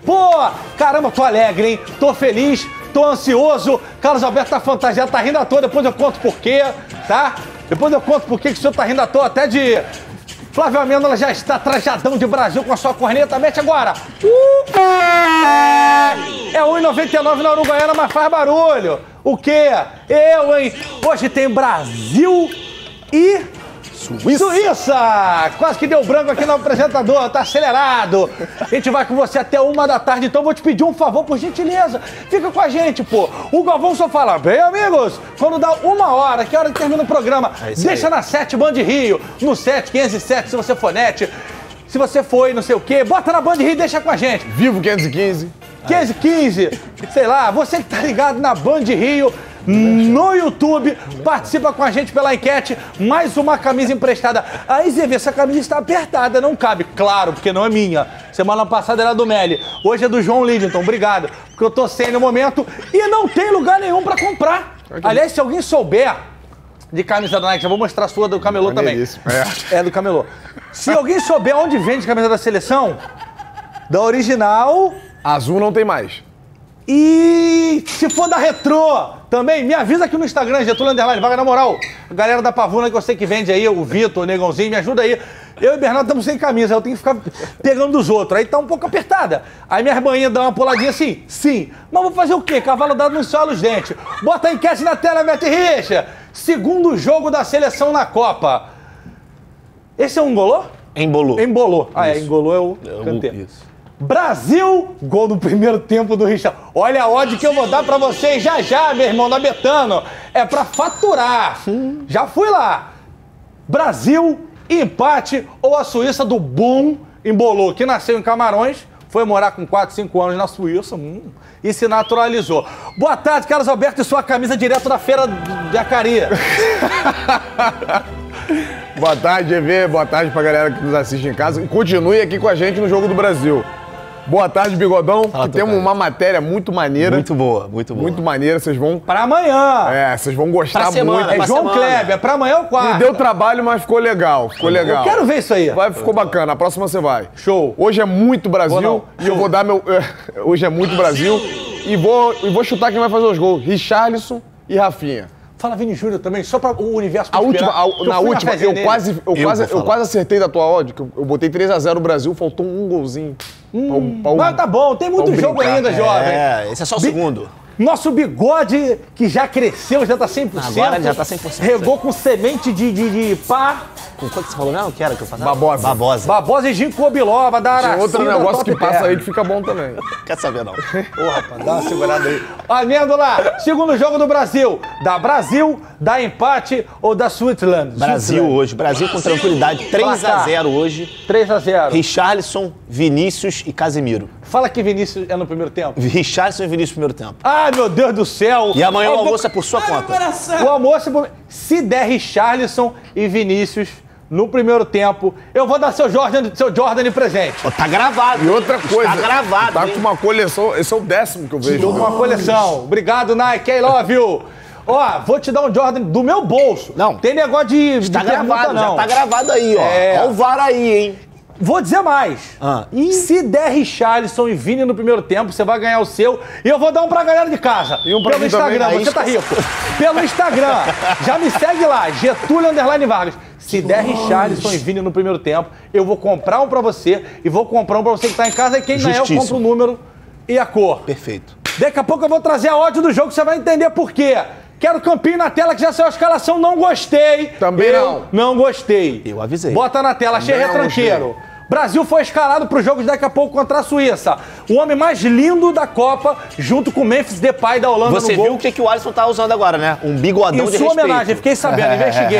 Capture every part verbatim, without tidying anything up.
Pô, caramba, tô alegre, hein? Tô feliz, tô ansioso. Carlos Alberto tá fantasiado, tá rindo à toa. Depois eu conto por quê, tá? Depois eu conto por quê que o senhor tá rindo à toa até de... Flávio Amêndola já está trajadão de Brasil com a sua corneta. Mete agora. Uh! É um e noventa e nove na Uruguaiana, mas faz barulho. O quê? Eu, hein? Hoje tem Brasil e... Suíça. Suíça! Quase que deu branco aqui no apresentador, tá acelerado. A gente vai com você até uma da tarde, então vou te pedir um favor, por gentileza. Fica com a gente, pô. O Galvão só fala, bem, amigos, quando dá uma hora, que hora que termina o programa, é deixa aí. Na sete Band Rio, no sete, quinhentos e sete, se você for net. Se você foi, não sei o quê, bota na Band Rio e deixa com a gente. Vivo quinhentos e quinze. quinhentos e quinze, sei lá, você que tá ligado na Band Rio, no YouTube, participa com a gente pela enquete, mais uma camisa emprestada. Aí, Zé, essa camisa está apertada, não cabe. Claro, porque não é minha. Semana passada era do Meli, hoje é do João Lidington, obrigado. Porque eu tô sem no momento e não tem lugar nenhum pra comprar. Aliás, se alguém souber de camisa da Nike, já vou mostrar a sua do Camelô também. É. é do Camelô. Se alguém souber onde vende camisa da seleção, da original... Azul não tem mais. E se for da Retrô, também me avisa aqui no Instagram, Getúlio Underline Vaga, na moral. A galera da Pavuna que eu sei que vende aí, o Vitor, o Negãozinho, me ajuda aí. Eu e o Bernardo estamos sem camisa, eu tenho que ficar pegando dos outros. Aí tá um pouco apertada. Aí minha irmãinha dá uma puladinha assim, sim. Mas vou fazer o quê? Cavalo dado no sol os dentes. Bota a enquete na tela, Mete Richa. Segundo jogo da seleção na Copa. Esse é um engolô? Embolou. Embolou. Ah, é, engolou é o canteiro. Isso. Brasil, gol no primeiro tempo do Richard. Olha a odd que eu vou dar pra vocês já já, meu irmão, da Betano. É pra faturar. Hum. Já fui lá. Brasil, empate ou a Suíça do Boom embolou, que nasceu em Camarões, foi morar com quatro, cinco anos na Suíça hum, e se naturalizou. Boa tarde, Carlos Alberto, e sua camisa direto da feira de Acari. Boa tarde, G V. Boa tarde pra galera que nos assiste em casa. E continue aqui com a gente no Jogo do Brasil. Boa tarde, Bigodão. Fala, que temos cara. Uma matéria muito maneira. Muito boa, muito boa. Muito maneira. Vocês vão... Pra amanhã. É, vocês vão gostar pra semana, muito. É João Kleber, é pra amanhã ou quarta? Me deu trabalho, mas ficou legal. Ficou legal. Eu quero ver isso aí. Vai, ficou bacana. A próxima você vai. Show. Hoje é muito Brasil. E eu vou dar meu... Hoje é muito Brasil. E vou, e vou chutar quem vai fazer os gols. Richarlison e Rafinha. Fala Vini Júnior também, só para o universo a última, a, Na última, eu quase, eu, eu, quase, eu quase acertei da tua odd, que eu, eu botei três a zero o Brasil, faltou um golzinho. Hum, pra, pra, mas tá bom, tem muito jogo brincar. Ainda, jovem. É, esse é só o Bi segundo. Nosso bigode, que já cresceu, já tá cem por cento. Agora já tá cem por cento. Regou com semente de, de, de pá. Com quanto você falou mesmo? Que era que eu fazia? Babosa. Babosa. Babosa e ginkgo biloba, da Aracida. Tem outro negócio que passa aí que fica bom também. Quer saber, não? Ô, rapaz, dá uma segurada aí. Amêndola, segundo jogo do Brasil. Da Brasil, da empate ou da Switzerland? Brasil Switzerland. hoje. Brasil com tranquilidade. três a zero hoje. três a zero. Richarlison, Vinícius e Casemiro. Fala que Vinícius é no primeiro tempo. Richarlison e Vinícius no primeiro tempo. Ai, meu Deus do céu. E amanhã eu o almoço vou... é por sua conta. O almoço é por... Se der Richarlison e Vinícius no primeiro tempo, eu vou dar seu Jordan, seu Jordan de presente. Oh, tá gravado. E outra coisa. Tá gravado. Tá com uma coleção. Esse é o décimo que eu vejo. Tô com uma coleção. Obrigado, Nike. I love you. Ó, vou te dar um Jordan do meu bolso. Não. Tem negócio de. Está de gravado, pergunta, não. já tá gravado aí, ó. É. Ó o V A R aí, hein? Vou dizer mais. Ah. Se der Richarlison e Vini no primeiro tempo, você vai ganhar o seu. E eu vou dar um pra galera de casa. E um pra Pelo mim Instagram, também. você tá rico. Pelo Instagram. Já me segue lá, Getúlio Underline Vargas. Se der Richarlison e Vini no primeiro tempo, eu vou comprar um pra você e vou comprar um pra você que tá em casa. E quem ganhar, eu compro o número e a cor. Perfeito. Daqui a pouco eu vou trazer a odd do jogo, você vai entender por quê. Quero campinho na tela, que já saiu a escalação, não gostei. Também eu não. não gostei. Eu avisei. Bota na tela, achei retranqueiro. Brasil foi escalado para os jogos daqui a pouco contra a Suíça. O homem mais lindo da Copa, junto com o Memphis Depay da Holanda Você no gol. viu o que, que o Alisson tá usando agora, né? Um bigodão em de respeito. Em sua homenagem, fiquei sabendo, investiguei.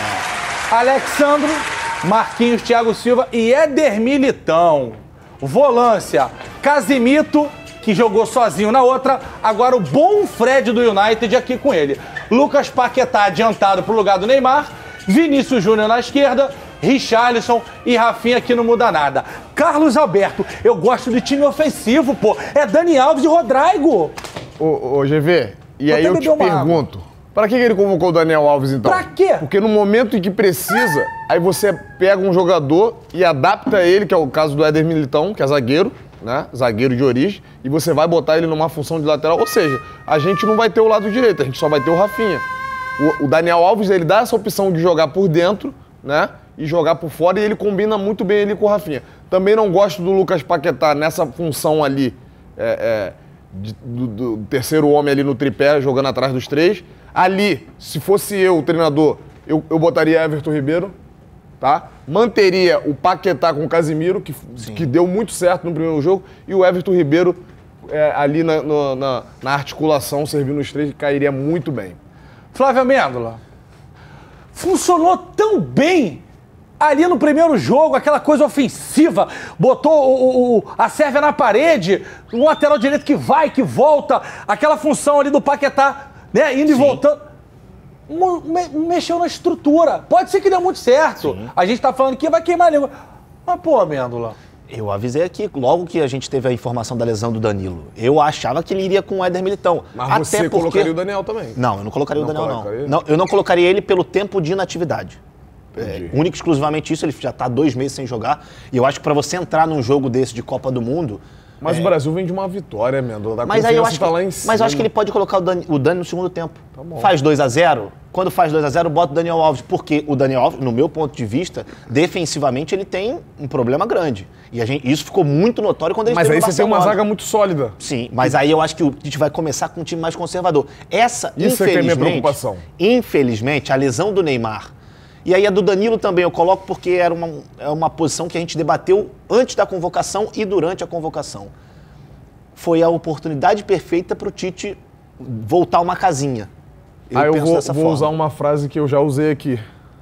Alexandro, Marquinhos, Thiago Silva e Éder Militão. Volância, Casimito, que jogou sozinho na outra. Agora o bom Fred do United aqui com ele. Lucas Paquetá adiantado pro lugar do Neymar. Vinícius Júnior na esquerda. Richarlison e Rafinha, que não muda nada. Carlos Alberto, eu gosto de time ofensivo, pô. É Dani Alves e Rodrigo. Ô, ô G V, e aí eu te pergunto, pra que ele convocou o Daniel Alves, então? Pra quê? Porque no momento em que precisa, aí você pega um jogador e adapta ele, que é o caso do Éder Militão, que é zagueiro, né? Zagueiro de origem, e você vai botar ele numa função de lateral. Ou seja, a gente não vai ter o lado direito, a gente só vai ter o Rafinha. O, o Daniel Alves, ele dá essa opção de jogar por dentro, né? E jogar por fora, e ele combina muito bem ali com o Rafinha. Também não gosto do Lucas Paquetá nessa função ali, é, é, de, do, do terceiro homem ali no tripé, jogando atrás dos três. Ali, se fosse eu, o treinador, eu, eu botaria Everton Ribeiro, tá? Manteria o Paquetá com o Casimiro, que, que deu muito certo no primeiro jogo, e o Everton Ribeiro é, ali na, no, na, na articulação, servindo os três, cairia muito bem. Flávio Amêndola, funcionou tão bem ali no primeiro jogo, aquela coisa ofensiva, botou o, o, a Sérvia na parede, um lateral direito que vai, que volta, aquela função ali do Paquetá, né, indo Sim. e voltando. Me, mexeu na estrutura. Pode ser que dê muito certo. Sim. A gente tá falando que vai queimar a língua. Mas, pô, Amêndola. Eu avisei aqui, logo que a gente teve a informação da lesão do Danilo. Eu achava que ele iria com o Éder Militão. Mas Até você porque... colocaria o Daniel também? Não, eu não colocaria não o Daniel, colocaria? não. não. Eu não colocaria ele pelo tempo de inatividade. É, único e exclusivamente isso, ele já está dois meses sem jogar. E eu acho que para você entrar num jogo desse de Copa do Mundo... Mas é... o Brasil vem de uma vitória, Mendola. Mas aí eu acho que, tá lá em cima. Mas eu acho que ele pode colocar o Dani, o Dani no segundo tempo. Tá bom. Faz dois a zero. Quando faz dois a zero, bota o Daniel Alves. Porque o Daniel Alves, no meu ponto de vista, defensivamente, ele tem um problema grande. E a gente, isso ficou muito notório quando ele Mas esteve aí você tem uma zaga muito sólida. Sim, mas aí eu acho que a gente vai começar com um time mais conservador. Essa, isso infelizmente, é que é a minha preocupação. Infelizmente, a lesão do Neymar... E aí a do Danilo também eu coloco porque era uma, é uma posição que a gente debateu antes da convocação e durante a convocação. Foi a oportunidade perfeita para o Tite voltar uma casinha. Eu, ah, eu vou, vou usar uma frase que eu já usei aqui.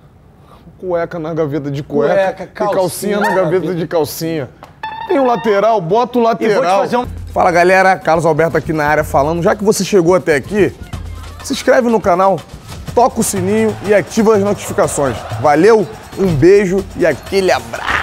Cueca na gaveta de cueca, cueca calcinha, e calcinha na gaveta de calcinha. Tem um lateral, bota o lateral. Um... Fala galera, Carlos Alberto aqui na área falando. Já que você chegou até aqui, se inscreve no canal, toca o sininho e ativa as notificações. Valeu, um beijo e aquele abraço!